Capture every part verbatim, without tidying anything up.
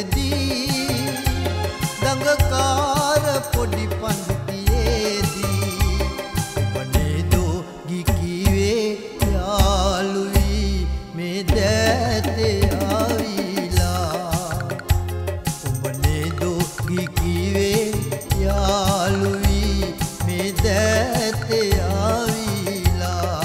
පන්තියේදී දඟකාර පොඩි පන්තියේදී ඔබ නේදෝ ගිකිවේ යාළුවී මේ දැතේ ආවිලා ඔබ නේදෝ ගිකිවේ යාළුවී මේ දැතේ ආවිලා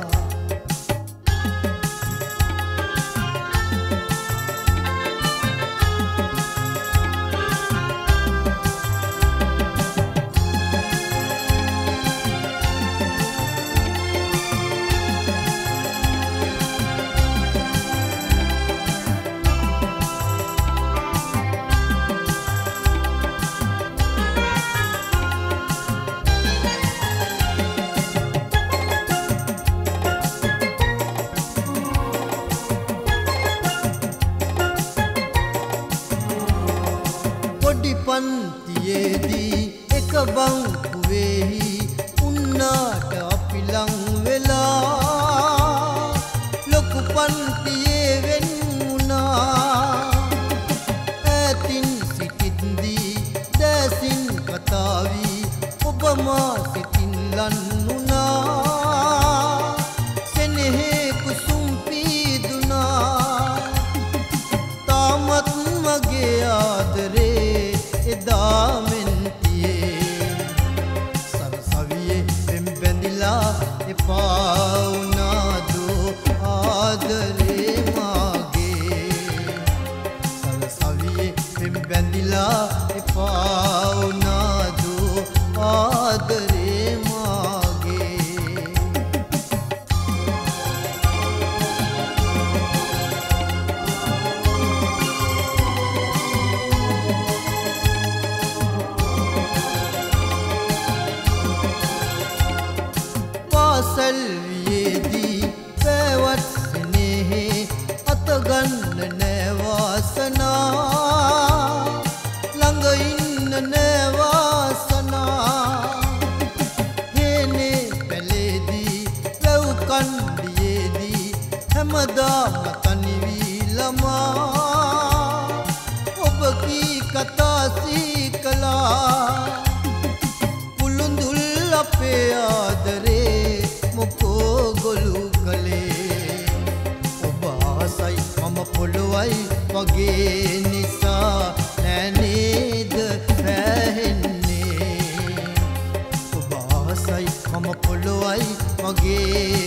පන්තියේදී එක බංකුවේහි උන්නාට අපි ලං වෙලා ලොකු පන්තියේ වෙන් වුණා ඈතින් සිටින්දී දැසින් කතාවී ඔබ මා සිතින් ලන් වුණා සෙනෙහේ කුසුම් පීදුනා තාමත් මගේ ආදරේ එදාමෙන්තියේ සරසවියේ පෙම් බැඳිලා එපා වුණාදෝ ආදරේ මාගේ සරසවියේ පෙම් බැඳිලා එපා වුණාදෝ ආදරේ මාගේ සල්වියේදී පැවත් සෙනෙහේ අතගන්න නෑ වාසනා ළඟ ඉන්න නෑ වාසනා හේනේ පැලේදී වැව් කණ්ඩියේදී හැමදාම තනි වී ළමා ඔබ කී කතා සීකලා පුළුඳුල් අපේ ආදරේ මොකෝ ගොලු කලේ ඔබ ආසයි මම පොළොවයි වගේ නිසා නෑ නේද වැහෙන්නේ ඔබ ආසයි මම පොළොවයි වගේ